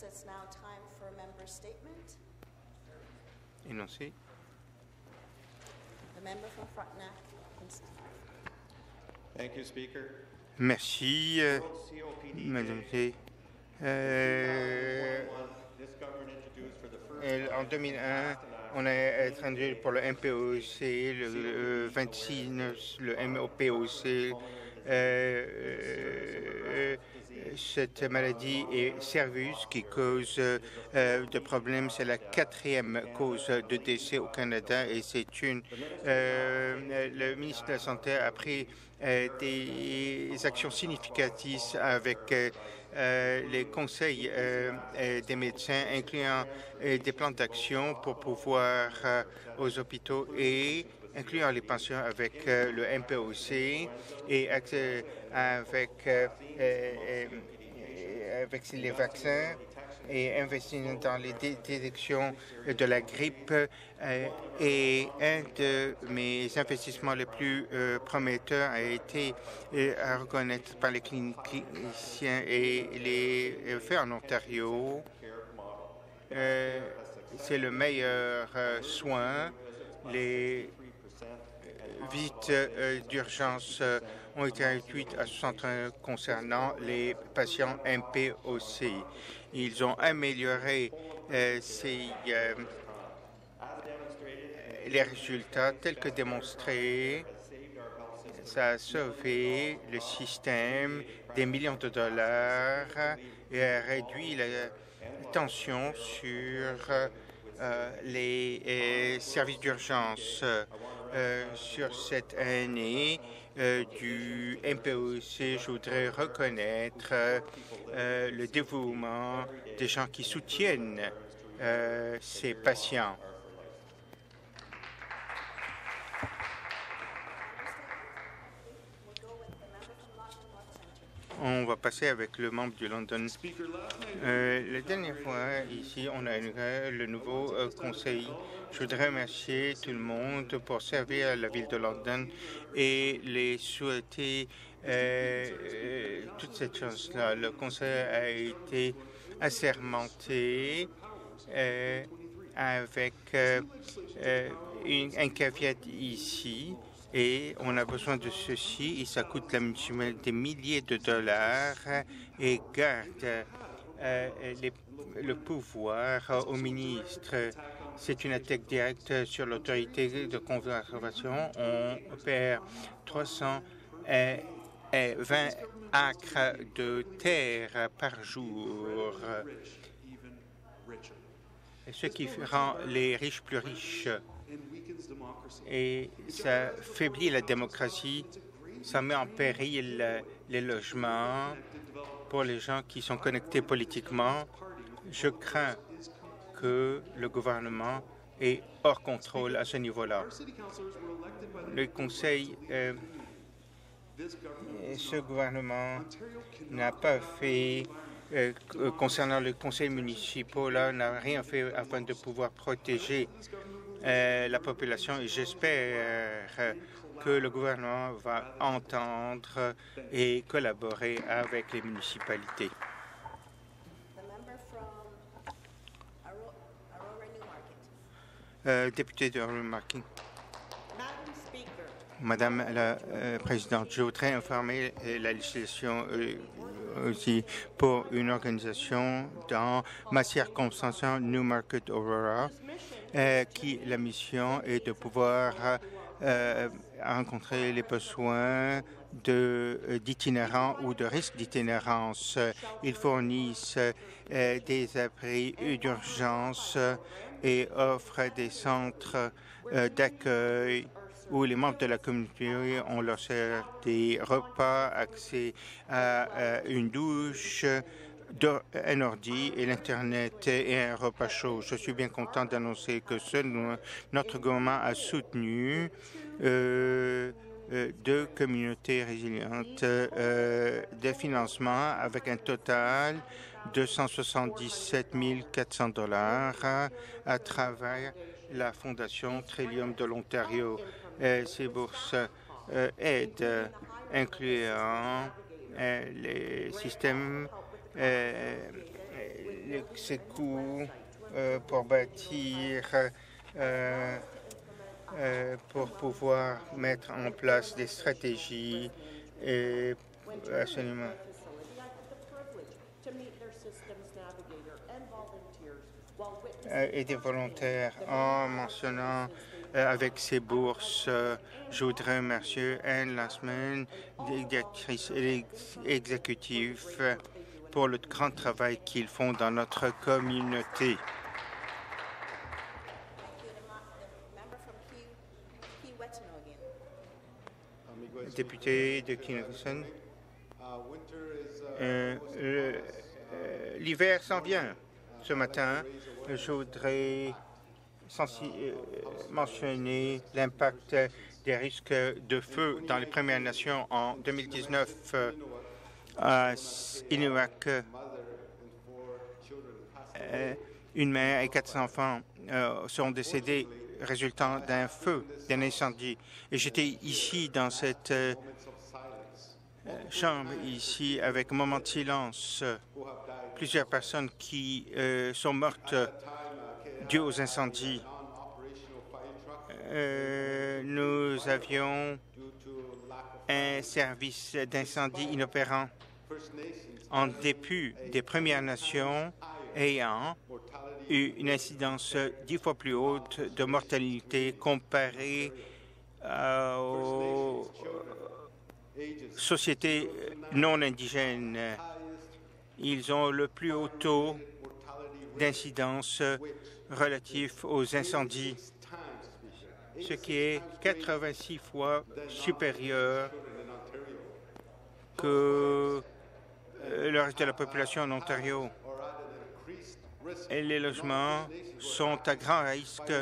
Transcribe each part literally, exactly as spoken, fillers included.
it's now time for a member statement. Énoncé. The member from Frontenac. Thank you, Speaker. Merci, euh, Madame T. Euh, euh, en deux mille un, on a introduit pour le M P O C, le, le vingt-six, le M P O C. Euh, euh, cette maladie est Servus qui cause euh, de problèmes. C'est la quatrième cause de décès au Canada et c'est une. Euh, le ministre de la Santé a pris euh, des actions significatives avec euh, euh, les conseils euh, euh, des médecins, incluant euh, des plans d'action pour pouvoir euh, aux hôpitaux et incluant les pensions avec euh, le M P O C et euh, avec, euh, euh, avec les vaccins et investir dans les dé détections de la grippe. Euh, et un de mes investissements les plus euh, prometteurs a été euh, à reconnaître par les cliniciens et les faits en Ontario. Euh, C'est le meilleur euh, soin. Les visites euh, d'urgence euh, ont été réduites à soixante concernant les patients M P O C. Ils ont amélioré euh, ces, euh, les résultats tels que démontrés. Ça a sauvé le système des millions de dollars et a réduit la tension sur euh, les euh, services d'urgence. Euh, sur cette année euh, du M P O C, je voudrais reconnaître euh, le dévouement des gens qui soutiennent euh, ces patients. On va passer avec le membre du London. Euh, la dernière fois, ici, on a inauguré le nouveau euh, conseil. Je voudrais remercier tout le monde pour servir la ville de London et les souhaiter euh, euh, toute cette chose-là. Le conseil a été assermenté euh, avec euh, euh, une, un caveat ici. Et on a besoin de ceci, et ça coûte la municipalité des milliers de dollars et garde euh, les, le pouvoir euh, au ministre. C'est une attaque directe sur l'autorité de conservation. On perd trois cent vingt acres de terre par jour, ce qui rend les riches plus riches. Et ça faiblit la démocratie, ça met en péril les logements pour les gens qui sont connectés politiquement. Je crains que le gouvernement est hors contrôle à ce niveau-là. Le conseil, euh, ce gouvernement n'a pas fait, euh, concernant le conseil municipal, là, n'a rien fait afin de pouvoir protéger Euh, la population et j'espère euh, que le gouvernement va entendre et collaborer avec les municipalités. Euh, député de Newmarket. Madame la euh, Présidente, je voudrais informer euh, la législation euh, aussi pour une organisation dans ma circonscription Newmarket Aurora. Euh, qui la mission est de pouvoir euh, rencontrer les besoins d'itinérants de, ou de risques d'itinérance. Ils fournissent euh, des abris d'urgence et offrent des centres euh, d'accueil où les membres de la communauté ont leur des repas, accès à, à une douche, un ordi et l'Internet et un repas chaud. Je suis bien content d'annoncer que ce, notre gouvernement a soutenu euh, euh, deux communautés résilientes euh, de financement avec un total de cent soixante-dix-sept mille quatre cents dollars à travers la Fondation Trillium de l'Ontario. Euh, ces bourses euh, aident, incluant euh, les systèmes Euh, les ces coûts euh, pour bâtir, euh, euh, pour pouvoir mettre en place des stratégies et absolument. Euh, et des volontaires en mentionnant euh, avec ces bourses. Euh, je voudrais remercier Anne Lassman, directrice exécutive, pour le grand travail qu'ils font dans notre communauté. Député de Kinnegson, euh, euh, l'hiver s'en vient. Ce matin, je voudrais euh, mentionner l'impact des risques de feu dans les Premières Nations en deux mille dix-neuf. Euh, à Inuak, euh, une mère et quatre enfants euh, sont décédés résultant d'un feu, d'un incendie. Et j'étais ici dans cette euh, chambre, ici, avec un moment de silence. Plusieurs personnes qui euh, sont mortes dues aux incendies. Euh, nous avions un service d'incendie inopérant en dépit des Premières Nations ayant eu une incidence dix fois plus haute de mortalité comparée euh, aux sociétés non indigènes. Ils ont le plus haut taux d'incidence relatif aux incendies, ce qui est quatre-vingt-six fois supérieur que le reste de la population en Ontario. Et les logements sont à grand risque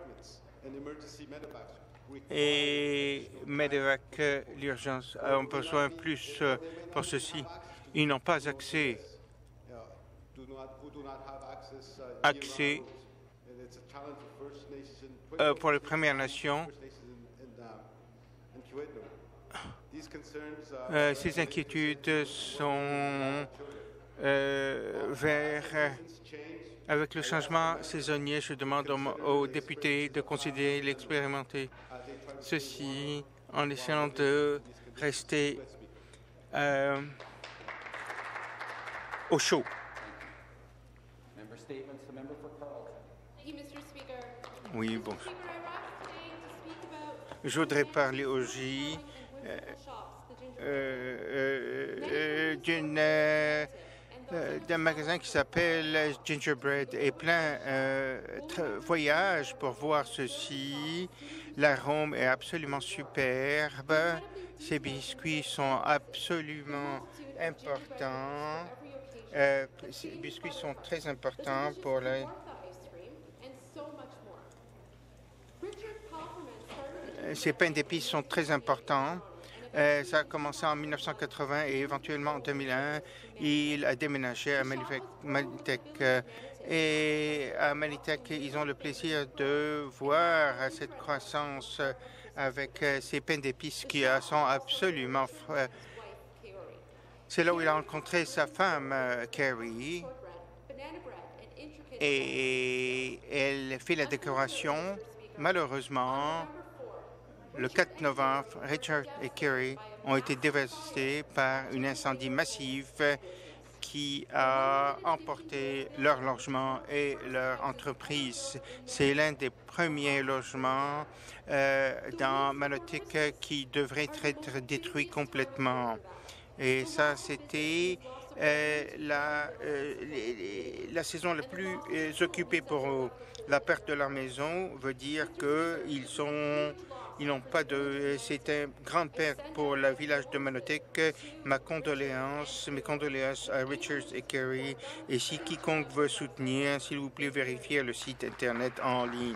et Medevac, l'urgence, ont besoin plus pour ceci. Ils n'ont pas accès, accès euh, pour les Premières Nations. Euh, ces inquiétudes sont euh, vers, euh, avec le changement saisonnier, je demande aux, aux députés de considérer l'expérimenter. Ceci en essayant de rester euh, au chaud. Oui, bon. Je voudrais parler au J. Euh, euh, euh, d'une euh, d'un magasin qui s'appelle Gingerbread et plein euh, voyage pour voir ceci. L'arôme est absolument superbe. Ces biscuits sont absolument importants. Euh, ces biscuits sont très importants pour la... Ces pains d'épices sont très importants. Euh, ça a commencé en mille neuf cent quatre-vingts et éventuellement en deux mille un, il a déménagé à Malitech. Et à Malitech, ils ont le plaisir de voir cette croissance avec ces pains d'épices qui sont absolument... C'est là où il a rencontré sa femme, Carrie, et elle fait la décoration. Malheureusement, le quatre novembre, Richard et Carrie ont été dévastés par un incendie massif qui a emporté leur logement et leur entreprise. C'est l'un des premiers logements euh, dans Manotick qui devrait être détruit complètement. Et ça, c'était euh, la, euh, les, la saison la plus euh, occupée pour eux. La perte de leur maison veut dire qu'ils sont... Ils n'ont pas de... C'est une grande perte pour le village de Manotick. Ma condoléance, mes condoléances à Richards et Carrie. Et si quiconque veut soutenir, s'il vous plaît, vérifiez le site Internet en ligne.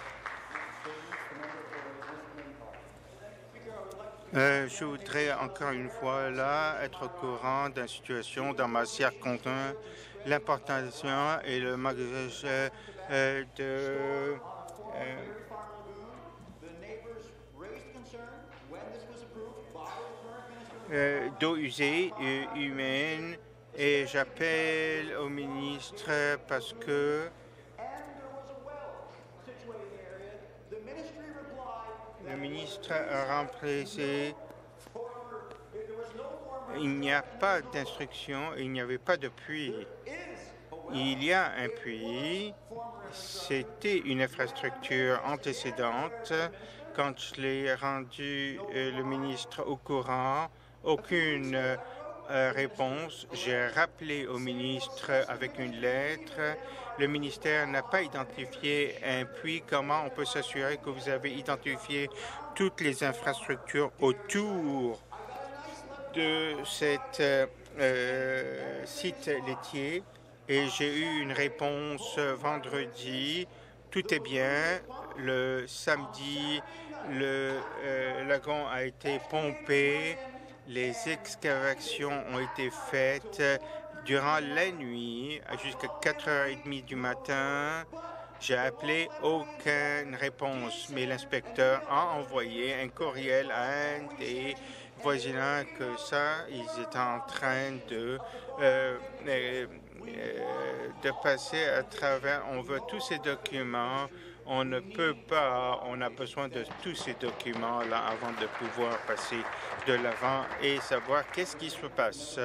Euh, je voudrais encore une fois là être au courant d'une situation dans ma circonstance, l'importation et le magasin euh, de... Euh, Euh, d'eau usée et humaine et j'appelle au ministre ministre parce que le ministre a remplacé. Il n'y a pas d'instruction, il n'y avait pas de puits. Il y a un puits. C'était une infrastructure antécédente. Quand je l'ai rendu euh, le ministre au courant, aucune euh, réponse. J'ai rappelé au ministre avec une lettre. Le ministère n'a pas identifié un puits. Comment on peut s'assurer que vous avez identifié toutes les infrastructures autour de cet euh, site laitier? Et j'ai eu une réponse vendredi. Tout est bien. Le samedi, le euh, lagon a été pompé. Les excavations ont été faites durant la nuit jusqu'à quatre heures trente du matin. J'ai appelé, aucune réponse, mais l'inspecteur a envoyé un courriel à un des voisinants que ça, ils étaient en train de, euh, euh, de passer à travers. On veut tous ces documents. On ne peut pas, on a besoin de tous ces documents-là avant de pouvoir passer de l'avant et savoir qu'est-ce qui se passe.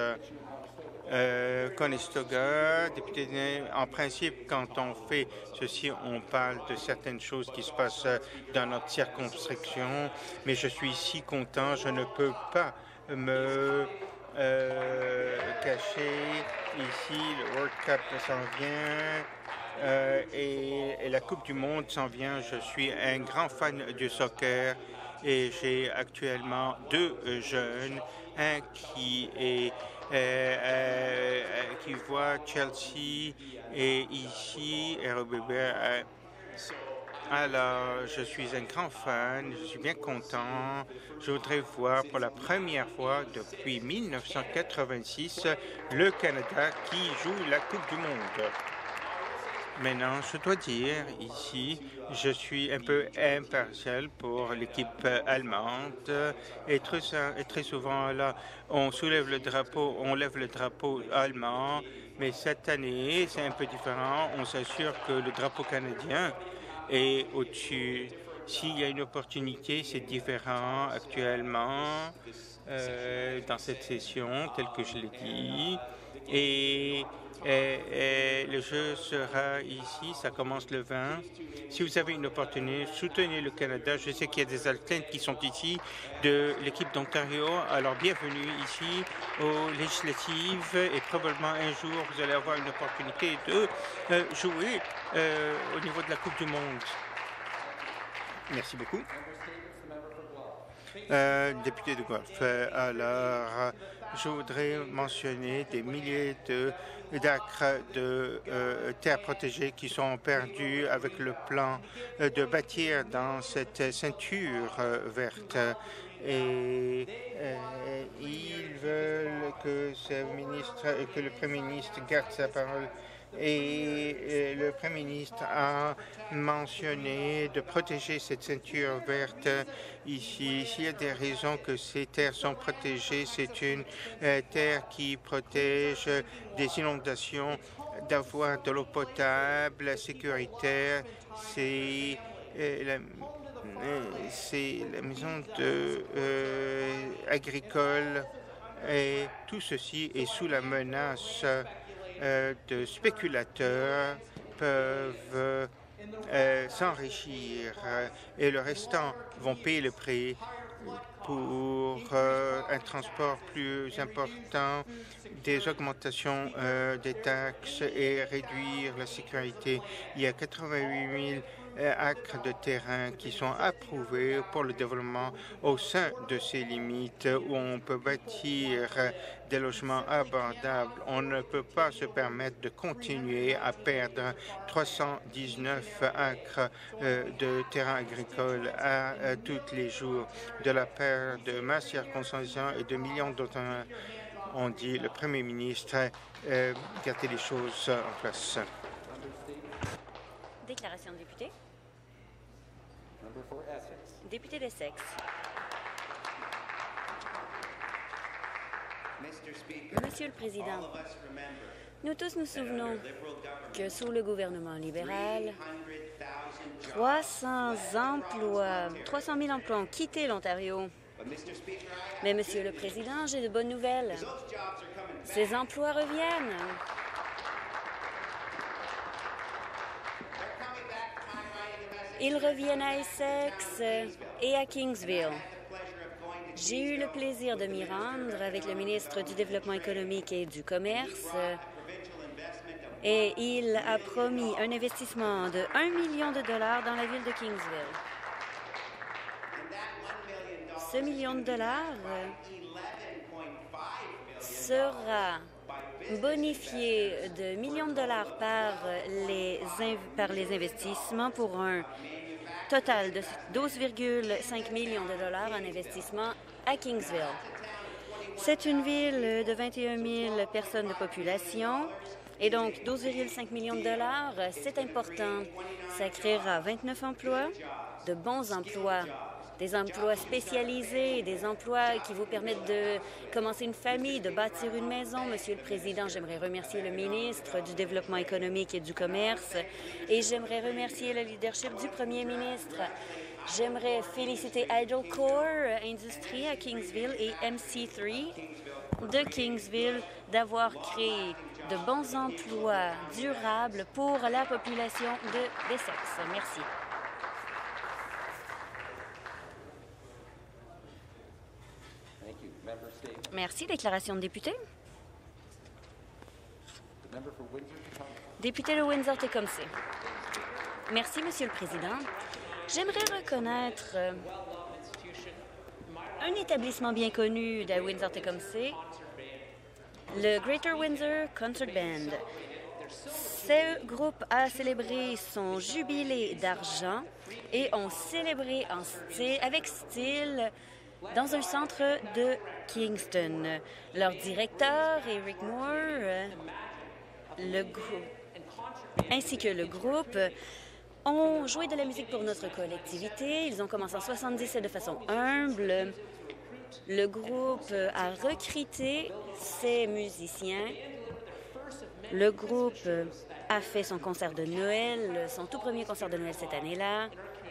Euh, Conestoga, député, en principe, quand on fait ceci, on parle de certaines choses qui se passent dans notre circonscription, mais je suis si content, je ne peux pas me euh, cacher. Ici, le World Cup s'en vient. Euh, et, et la Coupe du Monde s'en vient. Je suis un grand fan du soccer et j'ai actuellement deux euh, jeunes, un qui est euh, euh, qui voit Chelsea et ici R B B. Euh, alors, je suis un grand fan, je suis bien content. Je voudrais voir pour la première fois depuis mille neuf cent quatre-vingt-six le Canada qui joue la Coupe du Monde. Maintenant, je dois dire ici, je suis un peu impartial pour l'équipe allemande et très, et très souvent là, on soulève le drapeau, on lève le drapeau allemand, mais cette année, c'est un peu différent. On s'assure que le drapeau canadien est au-dessus. S'il y a une opportunité, c'est différent actuellement euh, dans cette session, tel que je l'ai dit. Et Et, et le jeu sera ici, ça commence le vingt. Si vous avez une opportunité, soutenez le Canada. Je sais qu'il y a des athlètes qui sont ici de l'équipe d'Ontario. Alors bienvenue ici aux législatives et probablement un jour vous allez avoir une opportunité de euh, jouer euh, au niveau de la Coupe du Monde. Merci beaucoup. Euh, député de Guelph. Alors, je voudrais mentionner des milliers de d'acres de euh, terres protégées qui sont perdus avec le plan euh, de bâtir dans cette ceinture euh, verte. Et euh, ils veulent que ce ministre, que le Premier ministre garde sa parole. Et euh, le Premier ministre a mentionné de protéger cette ceinture verte ici. S'il y a des raisons que ces terres sont protégées, c'est une euh, terre qui protège des inondations, d'avoir de l'eau potable, sécuritaire. C'est euh, la, euh, c'est la maison de, euh, agricole et tout ceci est sous la menace Euh, de spéculateurs peuvent euh, s'enrichir euh, et le restant vont payer le prix pour euh, un transport plus important, des augmentations euh, des taxes et réduire la sécurité. Il y a quatre-vingt-huit mille euh, acres de terrain qui sont approuvés pour le développement au sein de ces limites où on peut bâtir des logements abordables. On ne peut pas se permettre de continuer à perdre trois cent dix-neuf acres euh, de terrain agricole à, à tous les jours de la part de ma circonscription et de millions d'autres. On dit le Premier ministre euh, garder les choses en place. Déclaration de député. Député d'Essex. Monsieur le Président, Nous tous nous souvenons que sous le gouvernement libéral, trois cents emplois, trois cent mille emplois ont quitté l'Ontario. Mais, Monsieur le Président, j'ai de bonnes nouvelles. Ces emplois reviennent. Ils reviennent à Essex et à Kingsville. J'ai eu le plaisir de m'y rendre avec le ministre du Développement économique et du Commerce et il a promis un investissement de un million de dollars dans la ville de Kingsville. Ce million de dollars sera bonifié de millions de dollars par les, par les investissements pour un total de douze virgule cinq millions de dollars en investissement à Kingsville. C'est une ville de vingt et un mille personnes de population et donc douze virgule cinq millions de dollars, c'est important. Ça créera vingt-neuf emplois, de bons emplois, des emplois spécialisés, des emplois qui vous permettent de commencer une famille, de bâtir une maison. Monsieur le Président, j'aimerais remercier le ministre du Développement économique et du Commerce et j'aimerais remercier le leadership du Premier ministre. J'aimerais féliciter Idle Core Industries à Kingsville et M C trois de Kingsville d'avoir créé de bons emplois durables pour la population de d'Essex. Merci. Merci. Déclaration de député. Député de Windsor-Tecumseh. Merci, Monsieur le Président. J'aimerais reconnaître un établissement bien connu de Windsor-Tecumseh, le Greater Windsor Concert Band. Ce groupe a célébré son jubilé d'argent et ont célébré en style, avec style dans un centre de Kingston. Leur directeur, Eric Moore, le ainsi que le groupe ont joué de la musique pour notre collectivité. Ils ont commencé en soixante-dix-sept de façon humble. Le groupe a recruté ses musiciens. Le groupe a fait son concert de Noël, son tout premier concert de Noël cette année-là,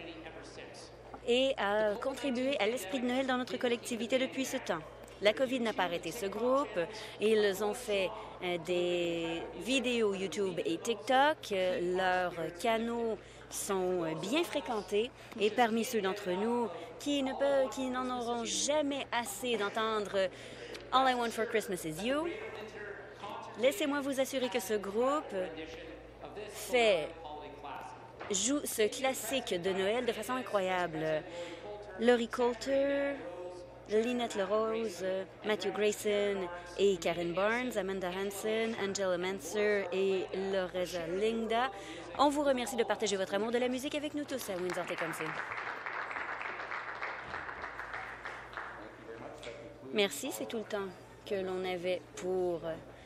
et a contribué à l'esprit de Noël dans notre collectivité depuis ce temps. La COVID n'a pas arrêté ce groupe. Ils ont fait euh, des vidéos YouTube et TikTok. Leurs canaux sont bien fréquentés et parmi ceux d'entre nous qui ne peuvent, qui n'en auront jamais assez d'entendre All I Want for Christmas is You, laissez-moi vous assurer que ce groupe fait joue ce classique de Noël de façon incroyable. Laurie Coulter, Lynette LaRose, Matthew Grayson et Karen Barnes, Amanda Hansen, Angela Manser et Loreza Linda. On vous remercie de partager votre amour de la musique avec nous tous à Windsor-Tecumseh. Merci, c'est tout le temps que l'on avait pour